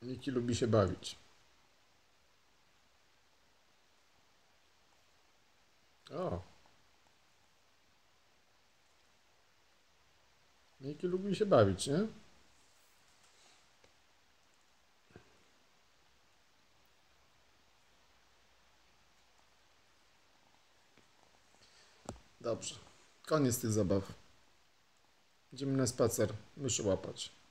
Miki lubi się bawić. O. Miki lubi się bawić, nie? Dobrze. Koniec tych zabaw. Idziemy na spacer. Myszy łapać.